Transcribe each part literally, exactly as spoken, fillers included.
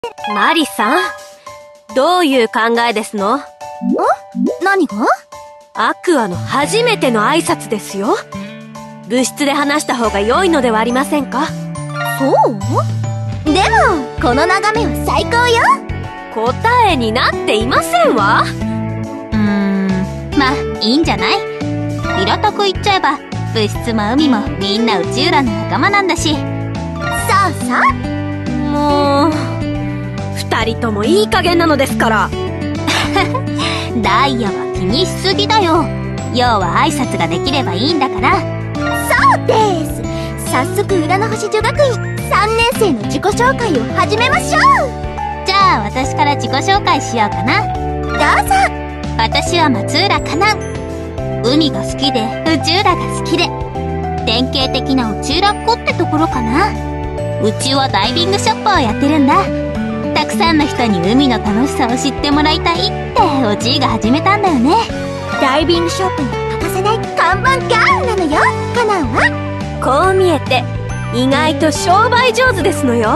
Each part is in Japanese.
マリさん、どういう考えですの？ ん？何が？ アクアの初めての挨拶ですよ。部室で話した方が良いのではありませんか？ そう？でもこの眺めは最高よ。 答えになっていませんわ。 うーん、まあいいんじゃない？平たく言っちゃえば部室も海もみんな内浦の仲間なんだし。 そうそう。 もう二人ともいい加減なのですから。 ダイヤは気にしすぎだよ。要は挨拶ができればいいんだから。 そうです。早速浦の星女学院さんねん生の自己紹介を始めましょう。 じゃあ私から自己紹介しようかな。 どうぞ。 私は松浦かな。海が好きで内浦が好きで典型的な内浦っ子ってところかな。うちはダイビングショップをやってるんだ。たくさんの人に海の楽しさを知ってもらいたいっておじいが始めたんだよね。 ダイビングショップに欠かせない看板ガールなのよ、カナンは。 こう見えて意外と商売上手ですのよ。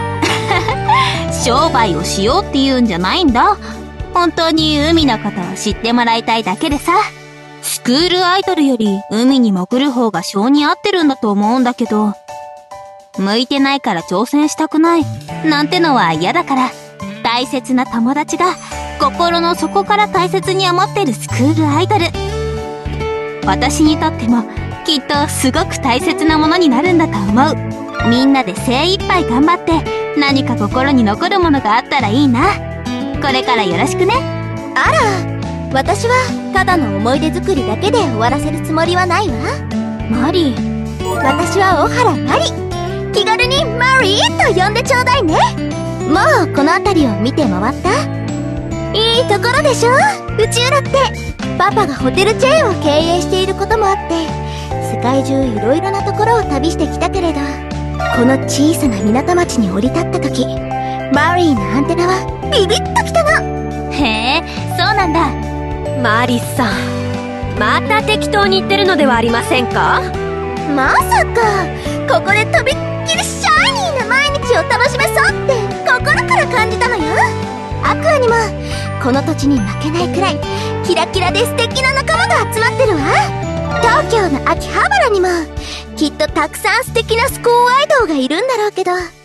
商売をしようって言うんじゃないんだ。本当に海のことを知ってもらいたいだけでさ。スクールアイドルより海に潜る方が性に合ってるんだと思うんだけど、向いてないから挑戦したくないなんてのは嫌だから、大切な友達が心の底から大切に思ってるスクールアイドル。私にとってもきっとすごく大切なものになるんだと思う。みんなで精一杯頑張って何か心に残るものがあったらいいな。これからよろしくね。 あら、私はただの思い出作りだけで終わらせるつもりはないわ。 マリ。 私は小原マリ。気軽にマリーと呼んでちょうだいね。もうこの辺りを見て回った？いいところでしょ、内浦って。パパがホテルチェーンを経営していることもあって世界中いろいろなところを旅してきたけれど、この小さな港町に降り立った時、マリーのアンテナはビビッときたの。 へえ、そうなんだ。 マリさん、また適当に言ってるのではありませんか？ まさかここでとびっきりシャイニーな毎日を楽しめそうって心から感じたのよ。アクアにもこの土地に負けないくらいキラキラで素敵な仲間が集まってるわ。東京の秋葉原にもきっとたくさん素敵なスコーアイドルがいるんだろうけど、私たちだ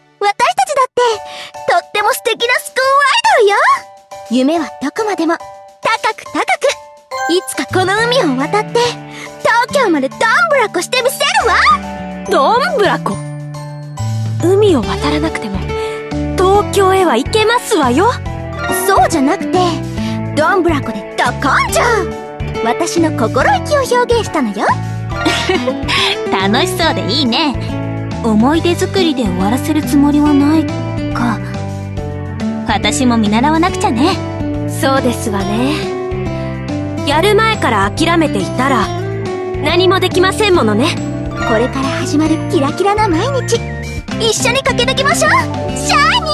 ってとっても素敵なスコーアイドルよ。夢はどこまでも高く高く、いつかこの海を渡って東京までどんぶらこしてみせるわ。 どんぶらこ？海を渡らなくても東京へは行けますわよ。 そうじゃなくて、どんぶらこでド根性。私の心意気を表現したのよ。 楽しそうでいいね。思い出作りで終わらせるつもりはないか。私も見習わなくちゃね。 そうですわね。やる前から諦めていたら何もできませんものね。 これから始まるキラキラな毎日、一緒に駆け抜けましょう、シャイニ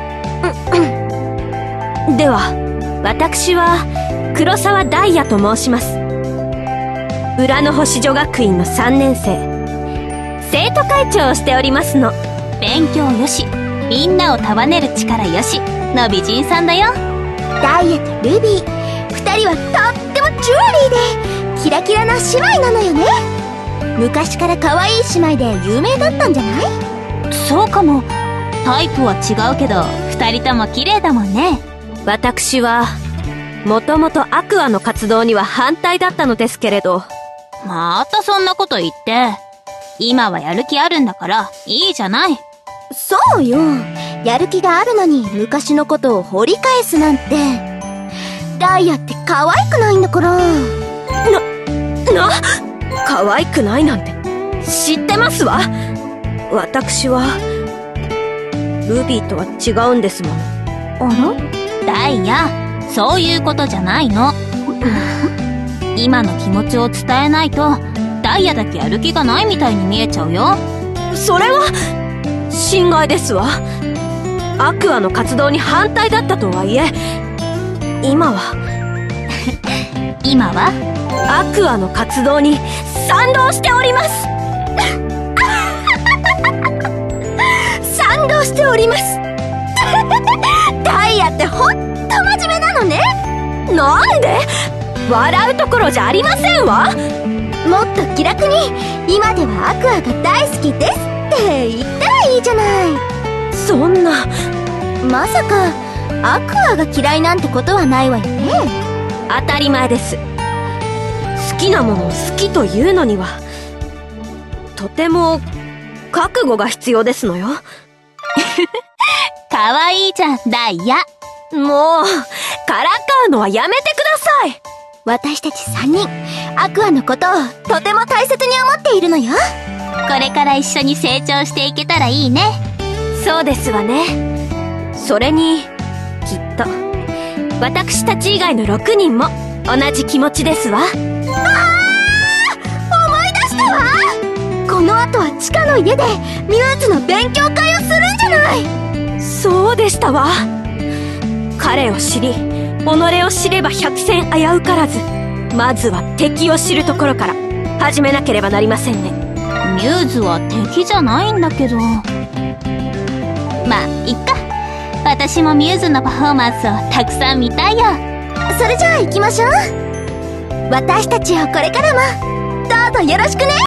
ー。では私は黒沢ダイヤと申します。浦の星女学院のさんねん生、生徒会長をしておりますの。 勉強よし、みんなを束ねる力よしの美人さんだよ。 ダイヤとルビー、二人はとってもジュエリーでキラキラな姉妹なのよね。昔から可愛い姉妹で有名だったんじゃない？ そうかも。タイプは違うけど二人とも綺麗だもんね。 私はもともとアクアの活動には反対だったのですけれど。 またそんなこと言って。今はやる気あるんだからいいじゃない。 そうよ、やる気があるのに昔のことを掘り返すなんて。ダイヤって可愛くないんだから。な、 な、可愛くないなんて知ってますわ。私はルビーとは違うんですもの。 あら？ ダイヤ、そういうことじゃないの。今の気持ちを伝えないとダイヤだけやる気がないみたいに見えちゃうよ。 それは心外ですわ。アクアの活動に反対だったとはいえ、今は今はアクアの活動に賛同しております。賛同しております。 アってほんと真面目なのね。 なんで？笑うところじゃありませんわ。 もっと気楽に、今ではアクアが大好きですって言ったらいいじゃない。 そんな。 まさかアクアが嫌いなんてことはないわよね。 当たり前です。好きなものを好きというのにはとても覚悟が必要ですのよ。 かわいいじゃん、ダイヤ。 もうからかうのはやめてください。 私たちさんにんアクアのことをとても大切に思っているのよ。 これから一緒に成長していけたらいいね。 そうですわね。それにきっと私たち以外のろくにんも同じ気持ちですわ。あー、 思い出したわ。この後は地下の家でミューズの勉強会をするんじゃない。 そうでしたわ。彼を知り己を知れば百戦危うからず、まずは敵を知るところから始めなければなりませんね。 ミューズは敵じゃないんだけど。まあいっか。私もミューズのパフォーマンスをたくさん見たいよ。 それじゃあ行きましょう。私たちをこれからもどうぞよろしくね。